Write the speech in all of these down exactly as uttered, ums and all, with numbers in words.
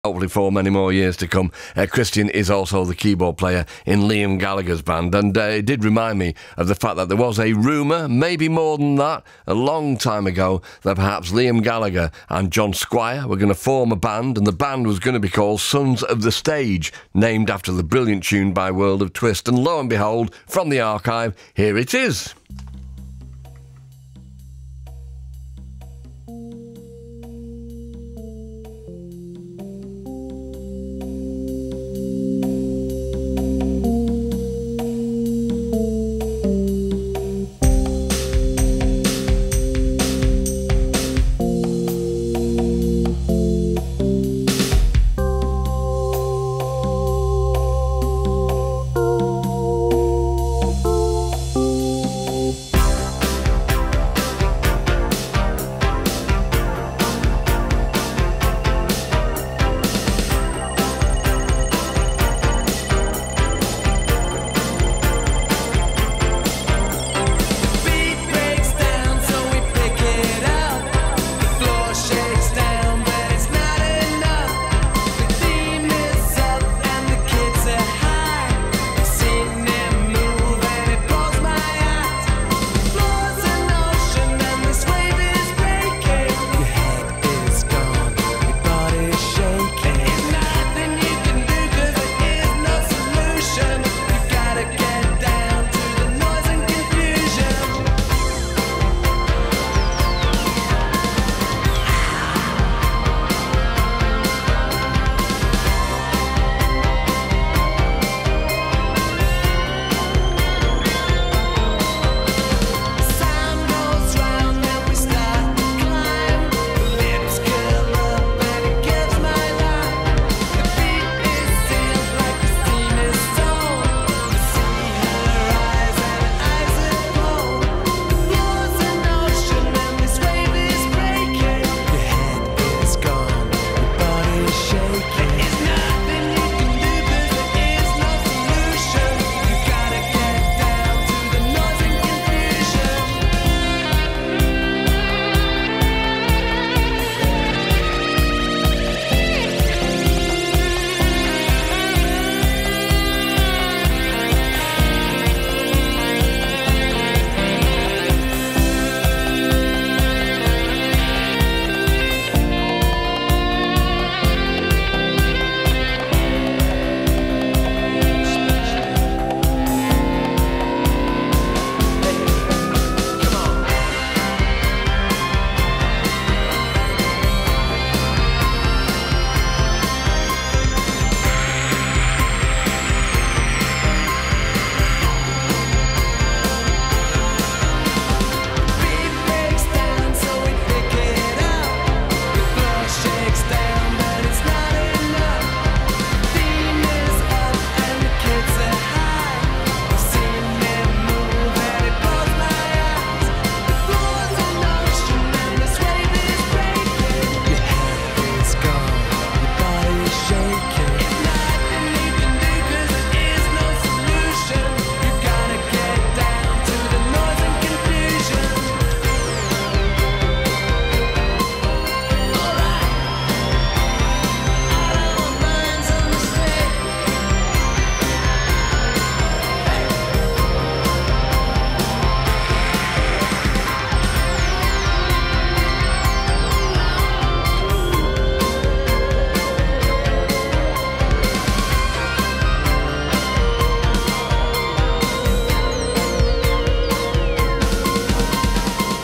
hopefully for many more years to come. Uh, Christian is also the keyboard player in Liam Gallagher's band, and uh, it did remind me of the fact that there was a rumour, maybe more than that, a long time ago, that perhaps Liam Gallagher and John Squire were going to form a band, and the band was going to be called Sons of the Stage, named after the brilliant tune by World of Twist. And lo and behold, from the archive, here it is.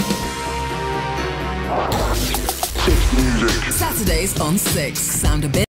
Saturdays on six. Sound a bit